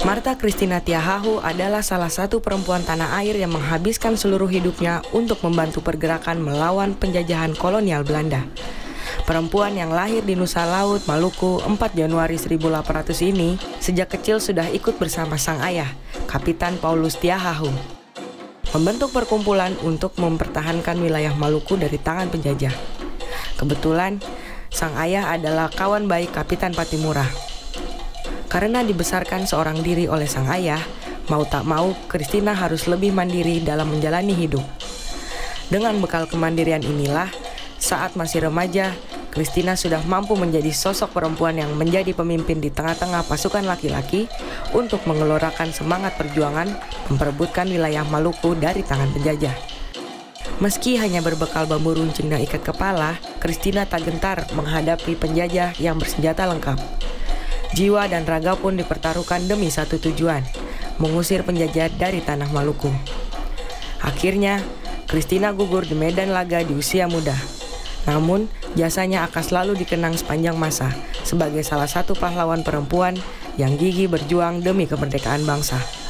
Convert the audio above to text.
Martha Christina Tiahahu adalah salah satu perempuan tanah air yang menghabiskan seluruh hidupnya untuk membantu pergerakan melawan penjajahan kolonial Belanda. Perempuan yang lahir di Nusa Laut, Maluku, 4 Januari 1800 ini, sejak kecil sudah ikut bersama sang ayah, Kapitan Paulus Tiahahu, membentuk perkumpulan untuk mempertahankan wilayah Maluku dari tangan penjajah. Kebetulan, sang ayah adalah kawan baik Kapitan Patimura. Karena dibesarkan seorang diri oleh sang ayah, mau tak mau Christina harus lebih mandiri dalam menjalani hidup. Dengan bekal kemandirian inilah, saat masih remaja, Christina sudah mampu menjadi sosok perempuan yang menjadi pemimpin di tengah-tengah pasukan laki-laki untuk mengelorakan semangat perjuangan memperebutkan wilayah Maluku dari tangan penjajah. Meski hanya berbekal bambu runcing dan ikat kepala, Christina tak gentar menghadapi penjajah yang bersenjata lengkap. Jiwa dan raga pun dipertaruhkan demi satu tujuan, mengusir penjajah dari tanah Maluku. Akhirnya, Christina gugur di medan laga di usia muda. Namun, jasanya akan selalu dikenang sepanjang masa sebagai salah satu pahlawan perempuan yang gigih berjuang demi kemerdekaan bangsa.